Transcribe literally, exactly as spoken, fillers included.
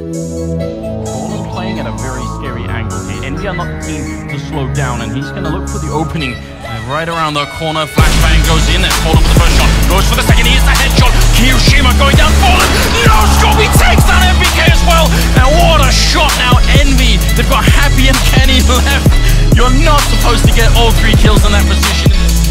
Ball's playing at a very scary angle here. Envy are not the team to slow down, and he's going to look for the opening uh, right around the corner. Flashbang goes in, and Fallen with the first shot. Goes for the second, here's the headshot. Kiyoshima going down, Fallen! No scope, he takes down M V K as well! And what a shot now, Envy. They've got Happy and Kenny left. You're not supposed to get all three kills in that position.